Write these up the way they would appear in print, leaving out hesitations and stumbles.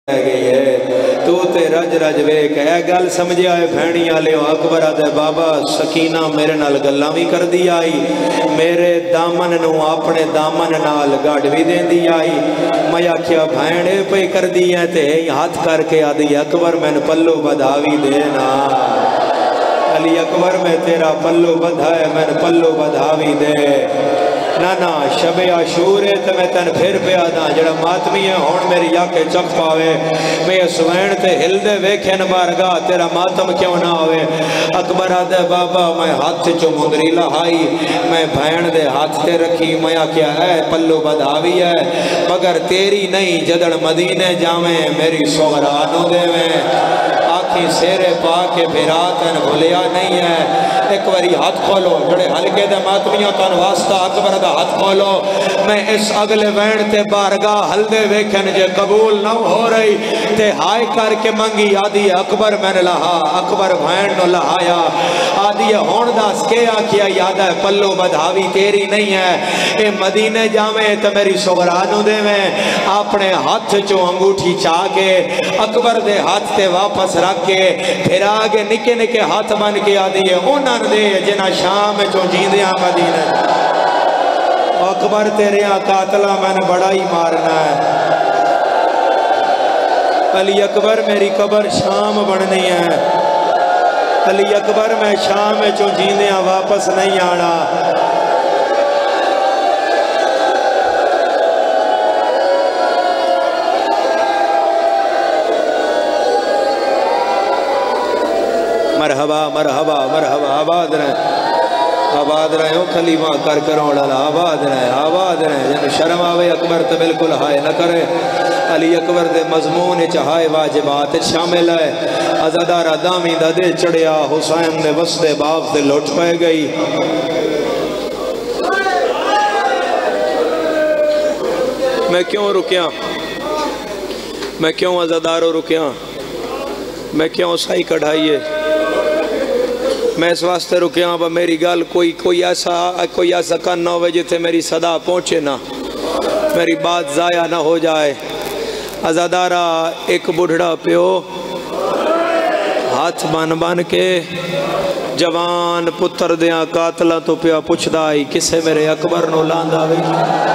گئی ہے تو تے رج رج ویک اے گل سمجھے آئے بھینی آلے اکبر آدھے بابا سکینہ میرے نال گلاں بھی کر دی آئی میرے دامن نو اپنے دامن نال گاڑ بھی دین دی آئی میں کیا بھینے پہ کر دی ہے تے ہاتھ کر کے آدھی اکبر میں پلو بدھاوی دینا علی اکبر میں تیرا پلو بدھا ہے میں پلو بدھاوی دے نا شب عاشور ہے تو میں تن پھر پہ آدھا جڑا ماتمی ہے ہون میری یاکے چک پاوے میں سوین تے ہل دے ویکھن بارگاہ تیرا ماتم کیوں نہ ہوئے اکبر آدھے بابا میں ہاتھ چو مندری لہائی میں بھین دے ہاتھ تے رکھی میں کیا ہے پلو بدھاوی ہے مگر تیری نہیں جدڑ مدینے جاویں میری سغرانو دے میں آنکھی سیرے پا کے بھراتن بھولیا نہیں ہے ایک واری ہاتھ کھولو جڑے ہلکے دے ماتمیوں تن واسطہ اکبر دا ہاتھ کھولو میں اس اگلے وین تے بارگاہ ہل دے ویکھن جے قبول نہ ہو رہی تے ہائے کر کے منگی آدھی اکبر میں نے لہا اکبر بھین نو لہایا آدھی ہون داس کے آکیا یاد ہے پلو بدھاوی تیری نہیں ہے اے مدینے جاویں تو میری سغرانو دے میں اپنے ہاتھ چو انگوٹھی چاہ کے اکبر دے ہاتھ تے واپس رکھ کے پھر آگے نکے نکے ہاتھ بن کے آدھی ہے انہاں دے جنہ شام چو جیندیاں مدینے اکبر تیرے قاتلہ میں نے بڑا ہی مارنا ہے علی اکبر میری قبر شام بڑھنی ہے علی اکبر میں شام چو جیندیاں واپس نہیں آنا مرحبا مرحبا مرحبا آباد رہے ہو خلیمہ کر کروڑا آباد رہے جن شرم آوے اکبر تو بالکل ہائے نہ کرے علی اکبر دے مضمون چہائے واجبات شامل ہے ازادارہ دامی دا دے چڑیا حسین دے وسط باپ دے لوٹ پائے گئی میں کیوں رکیاں میں کیوں ازادارو رکیاں میں کیوں سائی کڑھائیے میں اس واسطے رکیاں با میری گال کوئی ایسا کن نہ ہوئے جتے میری صدا پہنچے نہ میری بات ضائع نہ ہو جائے ازادارہ ایک بڑھڑا پیو ہاتھ بن کے جوان پتر دیاں قاتلہ تو پیا پچھ دائی کسے میرے اکبر نو لاندہ بھی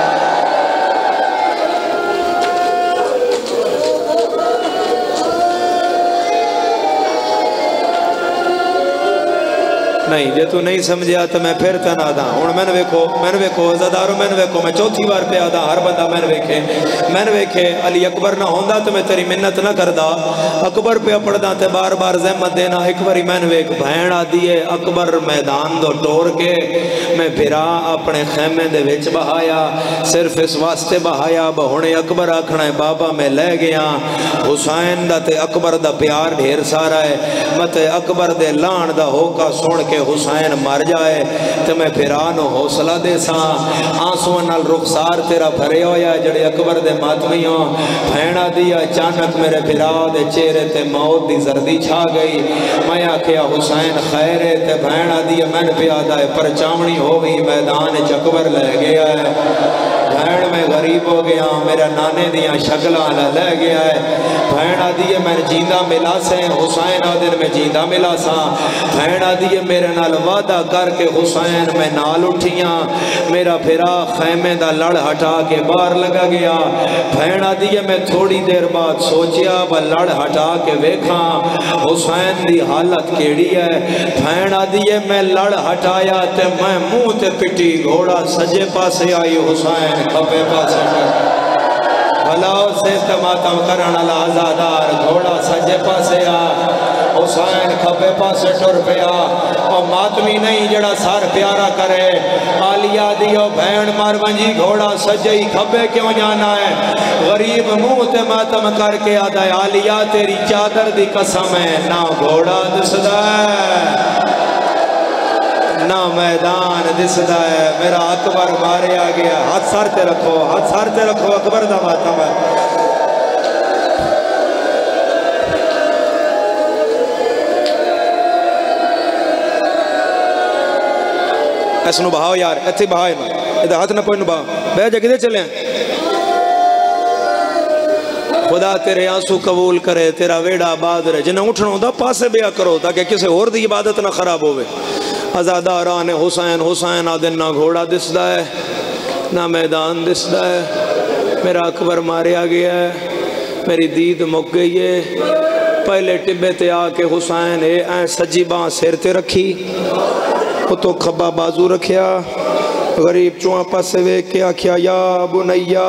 نہیں جے تو نہیں سمجھا تو میں پھر تن آدھا ہون میں نے ویکھو ازادارو میں نے ویکھو میں چوتھی بار پہ آدھا ہر بندہ میں نے ویکھے علی اکبر نہ ہوندہ تو میں تیری منت نہ کردہ اکبر پہ پڑھدا تے بار بار زحمت دینا ایک باری میں نے ویکھ بھین آدھی ہے اکبر میدان دو ٹور کے میں بھرا اپنے خیمے دے وچ بہایا صرف اس واسطے بہایا بہونے اکبر آکھنا ہے بابا میں لے گیا حسین دا تے اکبر دا پیار ڈھیر سارا ہے مت اکبر دے لان دا ہوکا سن کے حسین مر جائے تو میں پھرانو حوصلہ دے ساں آنسوان نال رخسار تیرا بھرے ہویا جڑے اکبر دے ماتمیوں بھینا دیا چانک میرے پھرا دے چہرے تے موت دی زردی چھا گئی میں آکھیا حسین خیرے تے بھینا دیا میں نے پیادہ ہے پر چامنی ہوئی میدان چکبر لے گیا ہے بھین میں غریب ہو گیا میرا نانے دیا شکلہ لے گیا ہے بھین آدھیے میں جیندہ ملا سے حسین آدھر میں جیندہ ملا سا بھین آدھیے میرے نال وعدہ کر کے حسین میں نال اٹھیاں میرا پھرا خیمے دا لڑ ہٹا کے باہر لگا گیا بھین آدھیے میں تھوڑی دیر بعد سوچیا با لڑ ہٹا کے ویکھاں حسین دی حالت کیڑی ہے بھین آدھیے میں لڑ ہٹایا تے میں منہ تے پٹی گھوڑا سجے پاسے آئی حسین کھپے پاسے بھلاؤ سے تماتم کرنا لازادار گھوڑا سجے پاسے آ حسین کھپے پاسے ٹر پیا اور ماتمی نہیں جڑا سار پیارا کرے آلیا دیو بھین مار ونجی گھوڑا سجئی کھپے کیوں جانا ہے غریب منہ تے ماتم کر کے آدھا ہے آلیا تیری چادر دی قسم ہے نہ گھوڑا دسدا ہے نہ میدان دسدا ہے میرا اکبر مارے آ گیا ہاتھ سارتے رکھو اکبر دا ماتم ہے ایسا نو بہاؤ یار ایتھے بہائے نا ادھا ہاتھ نہ پوئی نو بہاؤ بے جا کدھے چلے ہیں خدا تیرے آنسو قبول کرے، تیرا ویڑا آباد رہے. جنہیں اٹھنا ہوتا پاسے بیا کرو تاکہ کسی اور دی عبادت نہ خراب ہوئے. ازاداران حسین حسین آدن نہ گھوڑا دسدا ہے نہ میدان دسدا ہے. میرا اکبر ماریا گیا ہے، میری دید مک گئی ہے. پہلے ٹبے تے آ کے حسین اے سجی باں سر تے رکھی، تو کھبا بازو رکھیا. غریب چوہاں پاسے ویکھ کے آکھیا یا بنیا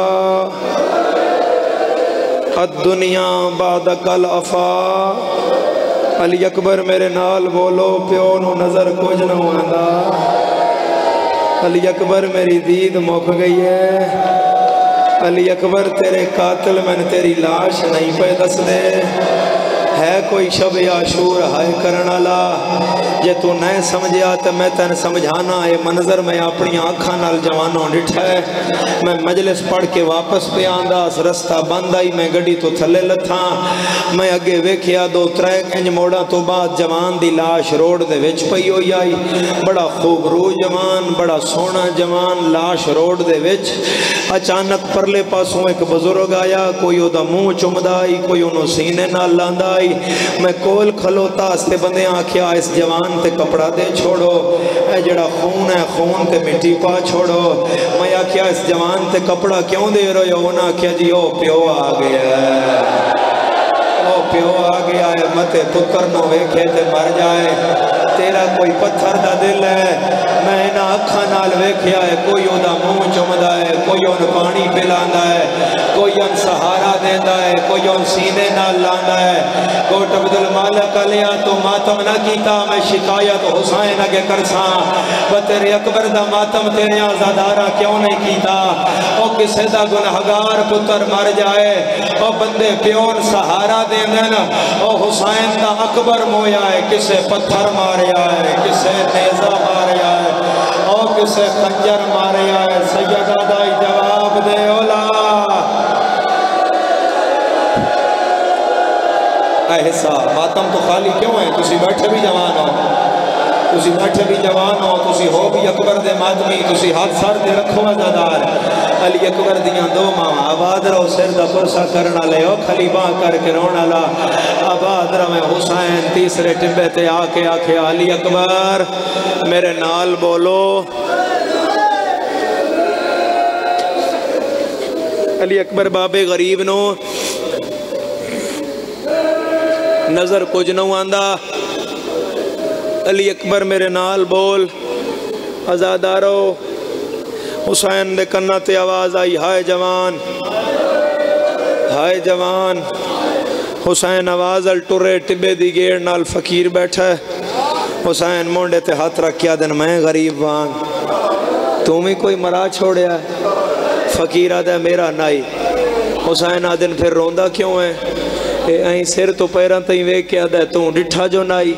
الدنیا بعدک الافا. علی اکبر میرے نال بولو، پیو نو نظر کچھ نہ آندا. علی اکبر میری دید مک گئی ہے. علی اکبر تیرے قاتل میں تیری لاش نہیں پہ دس دے. ہے کوئی شب عاشور ہائے کرنا لا. جے تو نہیں سمجھیا تو میں تین سمجھانا. یہ منظر میں اپنی آنکھاں نال جوانوں ڈٹھا ہے. میں مجلس پڑھ کے واپس پہ آندا، رستہ بند آئی، میں گڑی تو تھلے لتھا. میں اگے ویکھیا 2-3 انج موڑا تو بعد جوان دی لاش روڈ دے وچ پئی ہوئی آئی. بڑا خوبرو جوان، بڑا سونا جوان، لاش روڈ دے وچ. اچانک پرلے پاسوں ایک بزرگ آیا، کوئی او دا منہ چمدا آئی، کوئی انہوں سینے نال لاندا آئی. میں کول کھلوتا استے بندے آکھیا اس جوان تے کپڑا دے چھوڑو، اے جڑا خون ہے خون تے مٹی پا چھوڑو. میں آکھیا اس جوان تے کپڑا کیوں دے رہے ہو؟ انہاں آکھیا جی او پیو آ گیا ہے، او پیو آ گیا ہے، متے پتر نو ویکھے تے مر جائے. تیرا کوئی پتھر دا دل ہے. میں انہاں اکھاں نال ویکھیا ہے، کوئی او دا منہ چمدا ہے، کوئی اون پانی پلاندا ہے، کوئی ان سہارا دیندا ہے، کوئی ان سینے نال لاندا ہے. کوٹ عبد المالک علیہ تو ماتم نہ کیتا، میں شکایت حسین اگے کرساں. وہ تیرے اکبر دا ماتم تیرے آزادارہ کیوں نہیں کیتا؟ او کسے دا گنہگار پتر مر جائے، او بندے پیون سہارا دیندن. او حسین دا اکبر مویا ہے، کسے پتھر ماریا ہے، کسے نیزہ ماریا ہے، او کسے خنجر ماریا ہے. سیدہ دائی جواب دے اولا ایسا ماتم تو خالی کیوں ہے؟ تسی بیٹھے بھی جوان ہو، تسی بیٹھے بھی جوان ہو، تسی ہو بھی اکبر دے ماتمی. تسی ہاتھ سر دے رکھو ازادار. علی اکبر دیاں 2 ماں آباد رو سر دا پرسا کرنا لے، او کھلی باں کر کے رونا لا. آباد رو میں حسین تیسرے ٹبے تے آ کے آکھے علی اکبر میرے نال بولو. علی اکبر بابے غریب نو نظر کچھ نہ آندا. علی اکبر میرے نال بول. ازادارو حسین دے کنہ تے آواز آئی ہائے جوان، ہائے جوان. حسین آواز الٹورے ٹبے دی گیڑ نال فقیر بیٹھا ہے. حسین مونڈے تے ہاتھ رکھیا دن میں غریب وانگ، تم ہی کوئی مرا چھوڑیا ہے؟ فقیر آدھا میرا نائی. حسین آدھن پھر روندہ کیوں ہے؟ این سر تو پیران تہیں ویک کے آدھا ہے تو ڈٹھا جو نائی.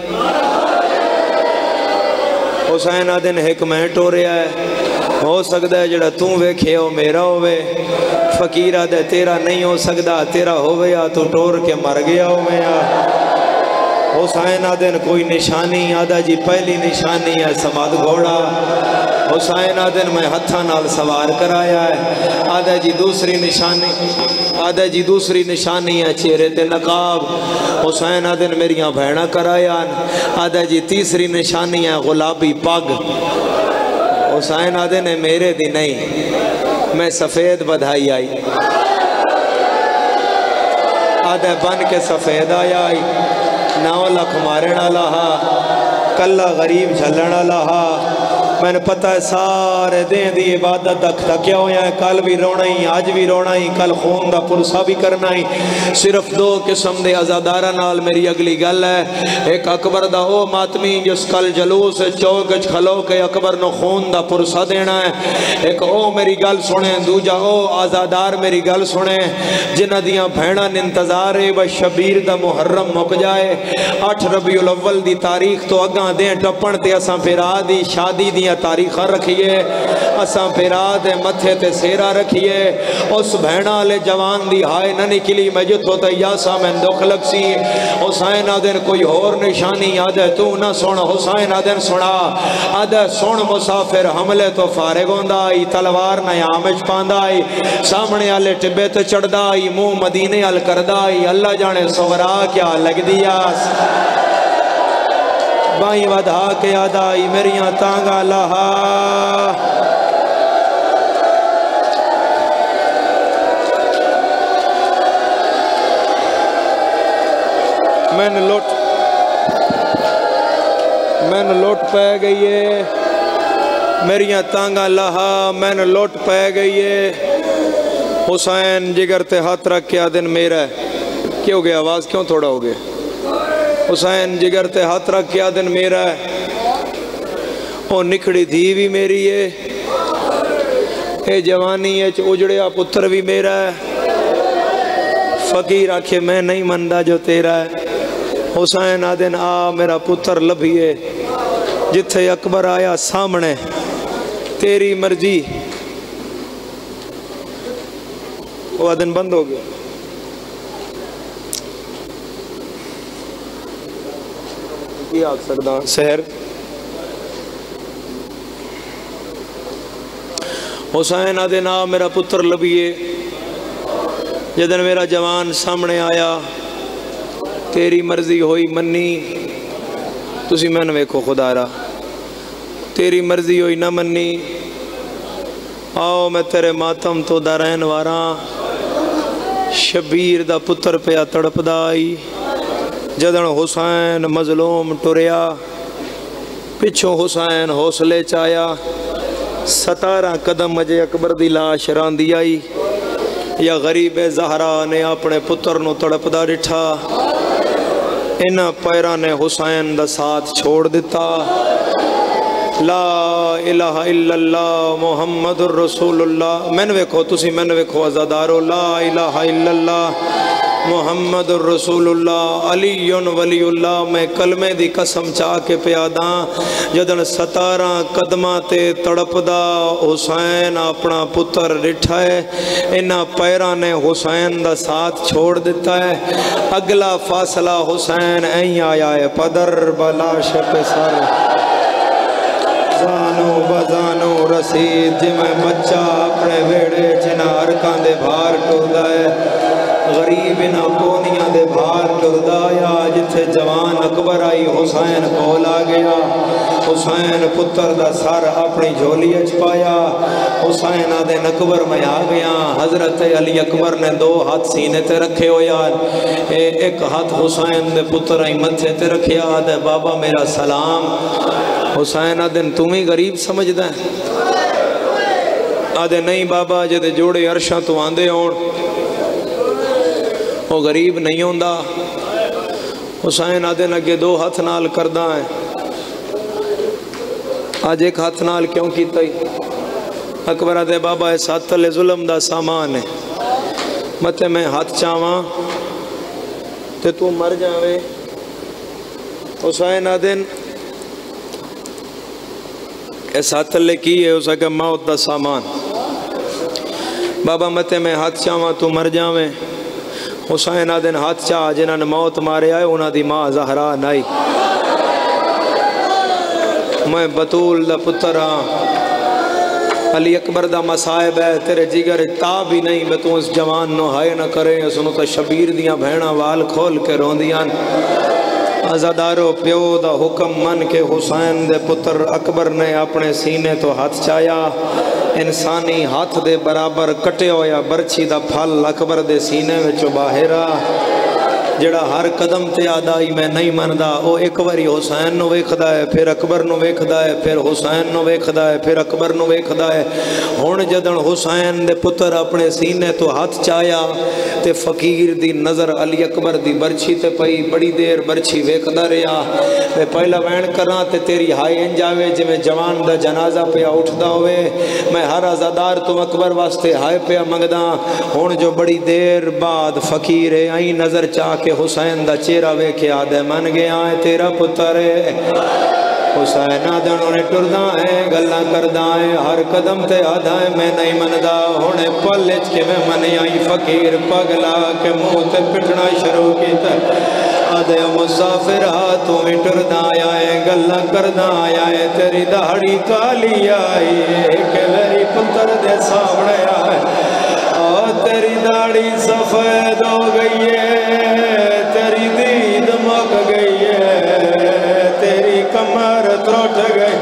حسین آدھن ایک میں ٹوریا ہے، ہو سکتا ہے جڑا توں ویکھے ہو میرا ہوئے. فقیر آدھا ہے تیرا نہیں ہو سکتا، تیرا ہوئے یا تو ٹور کے مر گیا ہو میں. حسین آدھن کوئی نشانی؟ آدھا جی پہلی نشانی ہے سماد گھوڑا. حسین آدھن میں ہتھا نال سوار کرایا ہے. آدھا جی دوسری نشانی، آدھا جی دوسری نشانی ہے چہرے تے نقاب. حسین آدھن میریاں بھیڑا کرایا. آدھا جی تیسری نشانی ہے غلابی پگ. حسین آدھن ہے میرے دی نہیں، میں سفید بدھائی آئی. آدھا بن کے سفید آئی. 9 لکھ مارنا لہا، کلہ غریب جھلنا لہا. میں نے پتہ ہے سارے دین دی عبادت دکھتا کیا ہویا ہے. کل بھی رونا ہی، آج بھی رونا ہی، کل خون دا پرسا بھی کرنا ہی. صرف 2 قسم دے ازادارہ نال میری اگلی گل ہے. ایک اکبر دا او ماتمی جس کل جلوس چوکچ کھلو کے اکبر نو خون دا پرسا دینا ہے. ایک او میری گل سنے، دوجا او آزادار میری گل سنے جنہ دیاں بھینان انتظار ہے و شبیر دا محرم مک جائے. 8 ربیع الاول دی تاریخ تو اگاں دیں ٹپن تے اساں پھر آدھی شادی دیاں دیاں تاریخاں رکھیے اساں پیرا دے متھے تے سیرا رکھیے اس بہنا لے جوان دی ہائے نہ نکلی میں جتھو تے یاسا میں دکھ لگ سی حسین آدن کوئی اور نشانی آدھے تو نہ سن حسین آدن سنا آدھے سن مسافر حملے تو فارغ ہوندہ آئی تلوار نیامش پاندہ آئی سامنے آلے ٹبے تے چڑھ دا آئی منہ مدینے آل کردہ آئی اللہ جانے سورا کیا لگ دیا بائیں ودھا کے آدھا آئی میریاں تانگا لہا میں نے لوٹ پہ گئی ہے میریاں تانگا لہا میں نے لوٹ پہ گئی ہے حسین جگر تے ہاتھ رکھ کے آدن میرا ہے کیا ہو گیا آواز کیوں تھوڑا ہو گیا حسین جگر تے ہاتھ رکھ کے آدن میرا ہے او نکھڑی دھی بھی میری ہے اے جوانی ہے اجڑیا پتر بھی میرا ہے فقیر آکھے میں نہیں مندہ جو تیرا ہے حسین آدن آ میرا پتر لبھیے جتھے اکبر آیا سامنے تیری مرضی وہ آدن بند ہو گیا کی آگ سکتا سہر حسین آدن آ میرا پتر لبھیے جدن میرا جوان سامنے آیا تیری مرضی ہوئی منی تسی میں نے ویکھو خدا را تیری مرضی ہوئی نہ منی آؤ میں تیرے ماتم تو دارین واراں شبیر دا پتر پیا تڑپ دائی جدن حسین مظلوم ٹریا پچھو حسین حوصلے چایا 17 قدم مجھے اکبر دی لاش راندی آئی یا غریب زہرا نے اپنے پتر نو تڑپ دا ڈٹھا انہ پیرہ نے حسین دا ساتھ چھوڑ دیتا لا الہ الا اللہ محمد الرسول اللہ میں نے ویکھو تسی میں نے ویکھو ازادارو لا الہ الا اللہ محمد الرسول اللہ علی ولی اللہ میں کلمے دی قسم چاہ کے پیاداں جدن 17 قدمہ تے تڑپ دا حسین اپنا پتر رٹھا ہے انہا پیرہ نے حسین دا ساتھ چھوڑ دیتا ہے اگلا فاصلہ حسین این آیا ہے پدر بلاش پہ سر زانو بزانو رسید جمیں بچہ اپنے ویڑے چنار کاندے بھار ٹوڑا ہے غریب نہ کونیاں دے بھار ٹردہ آیا جتھے جوان اکبر آئی حسین کول آ گیا حسین پتر دا سر اپنی جھولی اچ پایا حسین آدھے اکبر میں آ گیا حضرت علی اکبر نے 2 ہاتھ سینے تے رکھے ہو یار ایک ہاتھ حسین دے پتر آئی متھے تے رکھے آدھے بابا میرا سلام حسین آدھے تمہیں غریب سمجھ دیں آدھے نہیں بابا جدے جوڑے عرشاں تو آندے ہون وہ غریب نہیں ہوندہ حسین آدھے اگے 2 ہاتھ نال کردہ ہیں آج 1 ہاتھ نال کیوں کیتا ہی اکبر آدھے بابا اس ہاتھ تلے ظلم دا سامان ہے متے میں ہاتھ چاہواں تے تو مر جاوے حسین آدھے اس ہاتھ تلے کی ہے اس اگے موت دا سامان بابا متے میں ہاتھ چاہواں تو مر جاوے حسین آدھن ہاتھ چاہ جنہاں نے موت مارے آئے انہاں دی ماں زہرا نائی میں بطول دا پتر ہاں علی اکبر دا مسائب ہے تیرے جگر تا بھی نہیں میں تو اس جوان نو ہائے نہ کرے سنو تا شبیر دیاں بہنہ وال کھول کے رون دیاں ازادارو پیو دا حکم من کے حسین دے پتر اکبر نے اپنے سینے تو ہاتھ چایا انسانی ہاتھ دے برابر کٹے ہویا برچی دا پھل اکبر دے سینے وچو باہرہ جڑا ہر قدم تے آدائی میں نہیں مندہ او ایک واری حسین نو ویکھدا ہے پھر اکبر نو ویکھدا ہے پھر حسین نو ویکھدا ہے پھر اکبر نو ویکھدا ہے ہن جدن حسین دے پتر اپنے سینے تو ہاتھ چایا تے فقیر دی نظر علی اکبر دی برچی تے پئی بڑی دیر برچی ویکھدا رہیا میں پہلا وین کراں تے تیری ہائی انجاوے جویں جوان دا جنازہ پہ اٹھدا ہوئے میں ہر عزادار تو اکبر واسطے ہائے پہ منگدا ہن جو بڑی دیر بعد فقیر ہے آئی نظر چاہ کے حسین دا چہرہ ویکھے آدھے من گیا ہے تیرا پتر ہے حسین آدھنوں نے ٹردہ ہے گلہ کردہ ہے ہر قدم تے آدھا ہے میں نہیں مندہ ہونے پلچ کے میں منی آئی فقیر پگلا کے منہ تے پٹنا شروع کی تے آدھے مسافر تو بھی ٹردہ آیا ہے گلہ کردہ آیا ہے تیری دہڑی کالی آئی ہے کہ میری پتر دے سامنے آئے اور تیری داڑھی سفید ہو گئی ہے تیری دید مک گئی ہے تیری کمر تروٹ گئی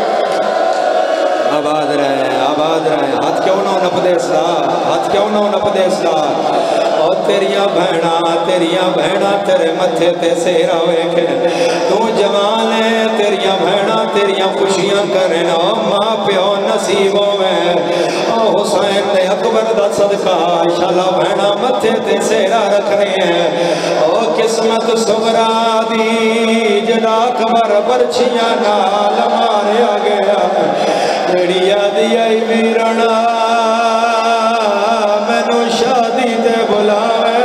آباد رہے ہاتھ کیوں نہ نپ دے سا ہاتھ کیوں نہ نپ دے سا اور تیریاں بہنا تیرے متھے تے سہرا ویکھے تو جوان ہے تیریاں بہنا تیریاں خوشیاں کرنا ماں پیو نصیبوں میں او حسین تے اکبر دا صدقہ شالا بہنا متھے تے سہرا رکھنے ہیں او قسمت صغرا دی جڑا اکبر برچیاں نال ماریا گیا میری یادی آئی ویرنا مینو شادی تے بلاوے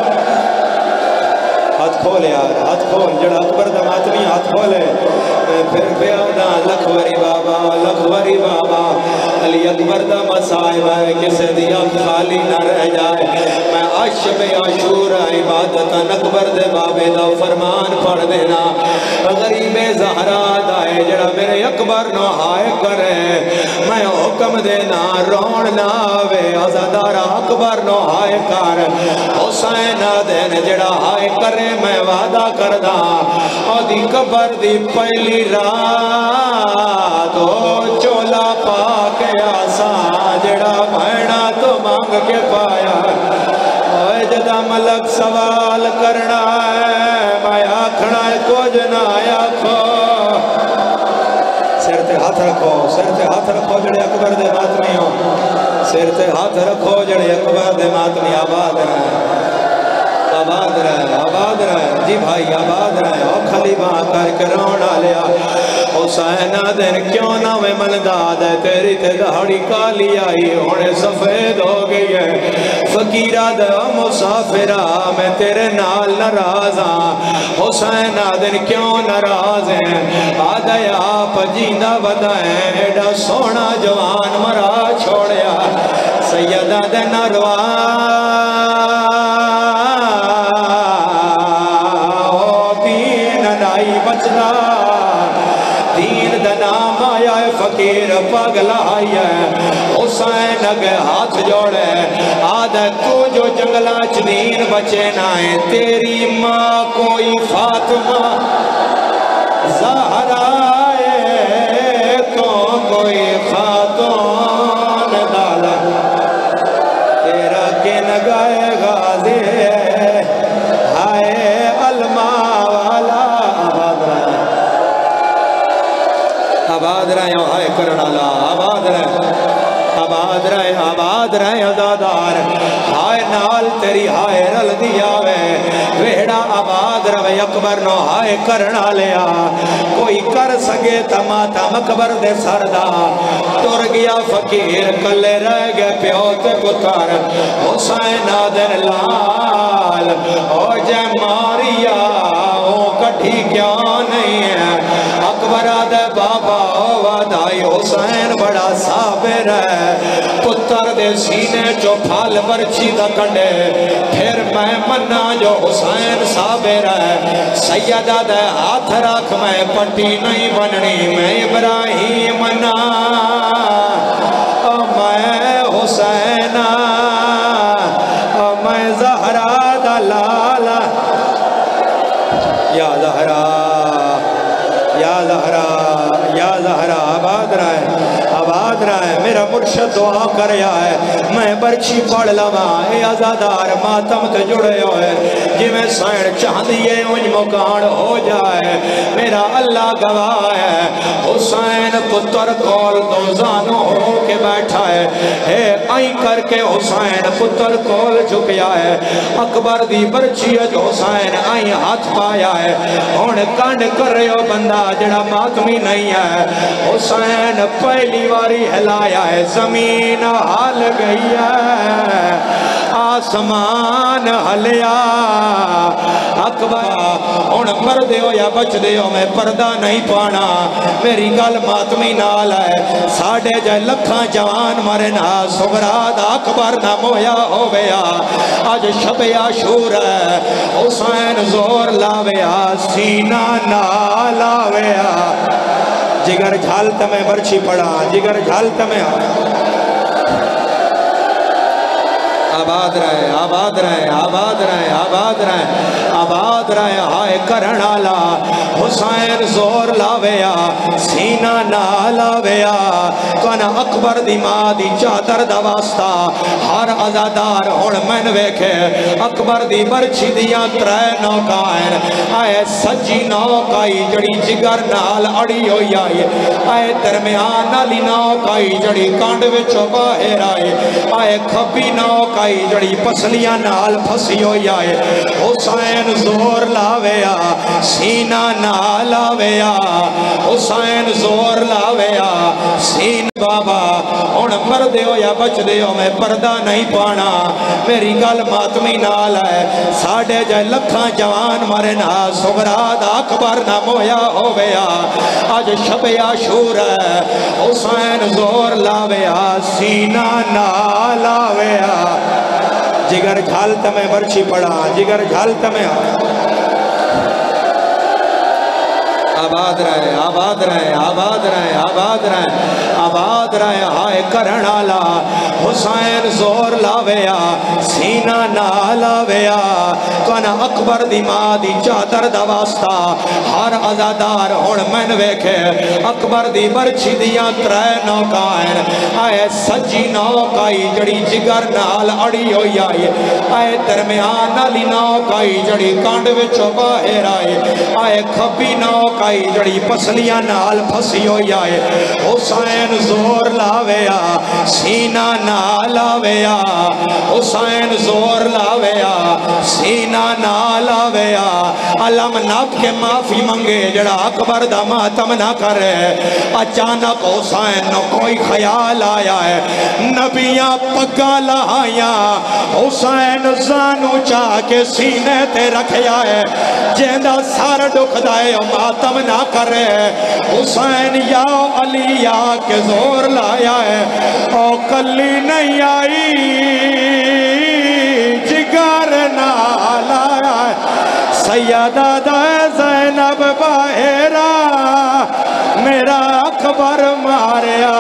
ہاتھ کھول یار ہاتھ کھول جڑا اکبر دا ماتمی ہاتھ کھولے میں پھر پیادا لکھوری بابا علی اکبر دا مسائب ہے کسے دیا خالی نہ رہ جائے میں عشب عاشور عبادت اکبر دے بابے دا فرمان پڑھ دینا غریب زہرا دائے جڑا میرے اکبر نو ہائے کرے میں حکم دینا رون نہ آوے عزادارہ اکبر نو ہائے کر حسین دین جڑا ہائے کرے میں وعدہ کردہ آدھی قبر دی پہلی رات ہو چولا پا کے آسان جڑا بھائنا تو مانگ کے پایا اوہ جدہ ملک سوال کرنا ہے میں آکھنا ہے کچھ نہ آکھو سر تے ہاتھ رکھو جڑے اکبر دے ماتمی ہو سر تے ہاتھ رکھو جڑے اکبر دے ماتمی آباد رہے جی بھائی آباد رہے او خلیبہ کر کے رونا لیا حسین دن کیوں نہ میں منداد ہے تیری تے دہڑی کالی آئی ہونے سفید ہو گئی ہے فقیرہ دے مسافرہ میں تیرے نال ناراض ہاں حسین دن کیوں ناراض ہیں آدھے آپ جیندہ بدائیں ایڈا سونا جوان مرا چھوڑیا سیدہ دے نروان دین دنام آیا ہے فقیر پاگل آئی ہے حسین اگے ہاتھ جوڑے آدھے تو جو جنگلہ دین بچے نہ ہے تیری ماں کوئی فاطمہ زہرا ہے تو کوئی خاتون ڈالا تیرا کن گائے غازی ہائے علماء والا آباد رہے ہائے کرنالا آباد رہے عزادار ہائے نال تیری ہائے رل دیا ویڑا آباد رہے اکبر نو ہائے کرنا لیا کوئی کر سگے تماتم اکبر دے سردہ تر گیا فقیر کلے رہ گئے پیوت پتر حسین دن لال او جے ماریا او کٹھی کیا نہیں ہے اکبر دے بابا وعدائی حسین بڑا صابر ہے پتر دے سینے جو پھال برچی دا کنڈے پھر میں منا جو حسین صابر ہے سیدہ دے ہاتھ رکھ میں پٹی نہیں بننی میں ابراہیم منا میں حسین میں زہرا دا لالا یا زہرا آباد رہے میرا مرشد دعا کر رہا ہے میں برچی پڑھ لما اے عزادار ماتم تے جڑے ہوئے جی میں سائن چاندیے انج مکان ہو جائے میرا اللہ گواہ ہے حسین پتر کول دوزانو ہو کے بیٹھا ہے اے آئی کر کے حسین پتر کول جھکیا ہے اکبر دی برچی جو حسین آئی ہاتھ پایا ہے ہون کانڈ کر رہے ہو بندہ جڑا ماتمی نہیں ہے حسین پہلی واری ہلایا ہے زمین ہل گئی ہے آسمان ہلیا اکبر ہن مردے ہو یا بچدے ہو میں پردہ نہیں پانا میری گل ماتمی نال ہے ساڑھے جائے لکھاں جوان مرے نا سغراد اکبر نہ مویا ہویا آج شب عاشور ہے حسین زور لاویا سینہ نہ لاویا جگر جھالتا میں برچی پڑا جگر جھالتا میں آباد رہے آباد رہے آباد رہے آباد رہے آباد رہے ہائے کرنالا حسین زور لاویا سینہ نہ لاویا کنا اکبر دی ماں دی چادر دا واسطہ ہر عزادار ہون من ویکھے اکبر دی برچی دیاں ترے نوکائن آئے سجی نوکائی جڑی جگر نال اڑی ہوئی آئے آئے درمیان علی نوکائی جڑی کانڈ وچو باہر آئے آئے کھپی نوکائی جڑی پسلیاں نال پھسی ہوئی آئے حسین زور لاویا سینہ نہ لاویا حسین زور لاویا سین بابا ہن مردے ہو یا بچدے ہو میں پردہ نہیں پانا میری گل ماتمی نال ہے ساڑھے جائے لکھاں جوان مرے نا سغراد اکبر نہ مویا ہویا آج شب عاشور ہے حسین زور لاویا سینہ نہ لاویا جگر جھالتا میں برچی پڑا جگر جھالتا میں آباد رہے آباد رہے آباد رہے آباد رہے آباد رہے ہائے کرنالا حسین زور لاویا سینہ نہ لاویا کنا اکبر دی ماں دی چادر دا واسطہ ہر عزادار ہون من ویکھے اکبر دی برچی دیاں ترے نوکائن آئے سجی نوکائی جڑی جگر نال اڑی ہوئی آئے آئے درمیان علی نوکائی جڑی کانڈ وچو باہر آئے آئے کھپی نوکائی جڑی پسلیاں نال پھسی ہوئی آئے حسین زور لاویا سینہ نہ لاویا حسین زور لاویا سینہ نہ لاویا علم نب کے معافی منگے جڑا اکبر دا ماتم نہ کرے اچانک حسین نو کوئی خیال آیا ہے نبیاں پگا لہایا حسین زانو چاہ کے سینے تے رکھیا ہے جیندہ سار ڈکھ دائے ماتم نہ کرے حسین یا علی یا کے زور لایا ہے او کلی نہیں آئی جگر نہ لایا ہے سیدہ دا زینب باہرہ میرا اکبر ماریا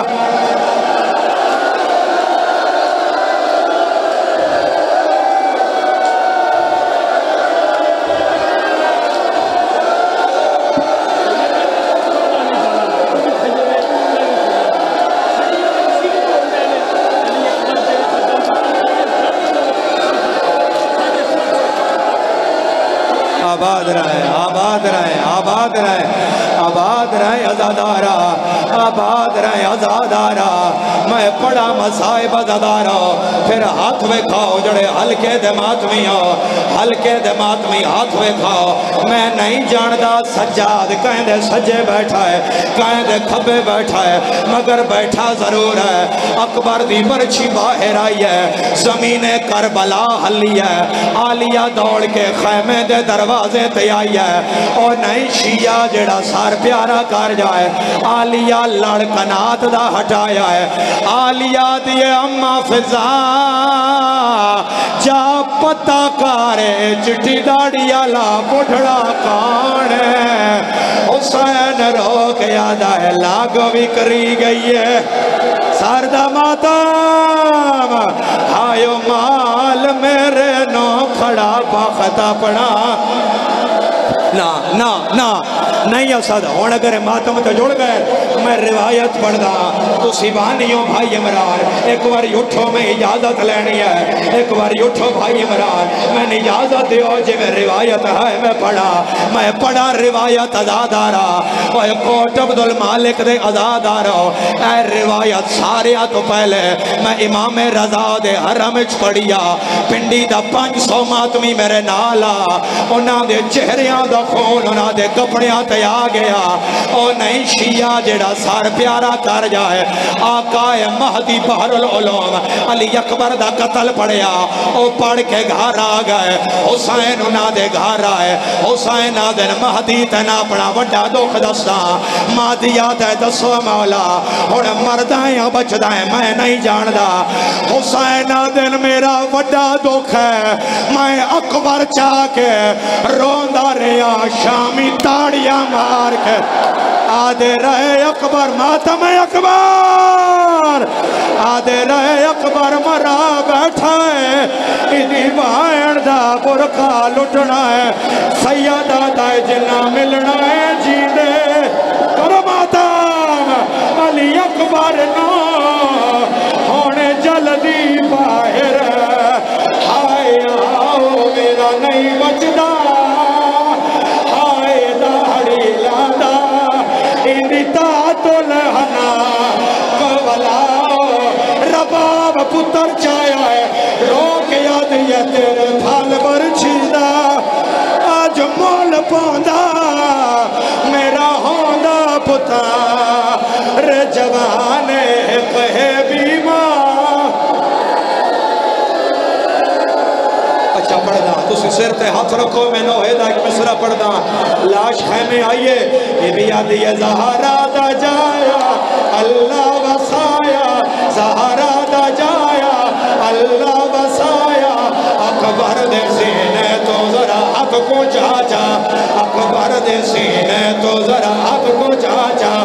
آباد رہے آباد رہے آباد رہے آباد رہے عزادارہ آباد رہے عزادارہ میں پڑا مسائب عزادارہ پھر ہاتھ میں کھاؤ جڑے ہلکے دے ماتمی ہو ہلکے دے ماتمی ہاتھ میں کھاؤ میں نہیں جاندہ سجاد کہیں دے سجے بیٹھا ہے کہیں دے کھبے بیٹھا ہے مگر بیٹھا ضرور ہے اکبر دی برچی باہر آئی ہے زمین کربلا ہلی ہے آلیہ دوڑ کے خیمے دے دروازے تے آئی ہے اور نہیں شیعہ جڑا سار پیارا کر جائے آلیہ لڑکنات دا ہٹایا ہے آلیہ دیے اممہ فضا جا پتہ کارے چٹی داڑی آلا بڑھڑا کانے حسین رو کے یادہ ہے لاغو بھی کری گئی ہے ساردہ ماتم ہائیو مال میرے نو کھڑا پاختہ پڑا نہیں اسد ہون اگر ماتم تو جوڑ گئے میں روایت پڑھ دا تو سیبانیوں بھائی عمران ایک باری اٹھو میں اجازت لینی ہے ایک باری اٹھو بھائی عمران میں اجازت دیو جی میں روایت ہے میں پڑھا روایت ازادارہ اور کوٹ عبدالمالک دے ازادارہ اے روایت ساریا تو پہلے میں امام رضا دے حرمچ پڑھیا پنڈی دا 500 ماتمی میرے نالا انہاں دے چہریاں دا خون انہاں دے کپڑیاں تے آ گیا او نہیں شیعہ جڑا سار پیارا کر جائے آقا مہدی بحر العلوم علی اکبر دا قتل پڑیا او پڑھ کے گھر آ گئے حسین انہاں دے گھر آئے حسین آدھن مہدی تینا اپنا وڈا دکھ دستا مہدیات ہے دسو مولا ہن مردائیں یا بچدائیں میں نہیں جاندہ حسین آدھن میرا وڈا دکھ ہے میں اکبر چاہ کے روندہ رہا شامی تاڑیاں مار کے آدھے رہے اکبر ماتم اکبر آدھے رہے اکبر مرا بیٹھا ہے ادھی بائن دا برکا لٹنا ہے سیدہ دائے جنہ ملنا ہے جیدے کرو ماتم علی اکبر نو ہونے جلدی باہر ہائے آؤ میرا نہیں بچدا ہائے داڑی لادا اندی تاتو لہنا کولاؤ رباب پتر چایا ہے روک یاد یہ تیرے پھال برچیدہ آج مول پوندا میرا ہوندہ پتر جوانے کہے بیمار اچھا پڑھنا تسی سر تے ہاتھ رکھو میں نوہیدہ ایک مصرہ پڑھنا لاش خیمے آئیے یہ بھی یاد یہ زہرہ دا جایا اللہ وسایا زہرہ دا جایا اللہ وسایا اکبر دے سینے تو ذرا ہاتھ کو چاچا اکبر دے سینے تو ذرا ہاتھ کو چاچا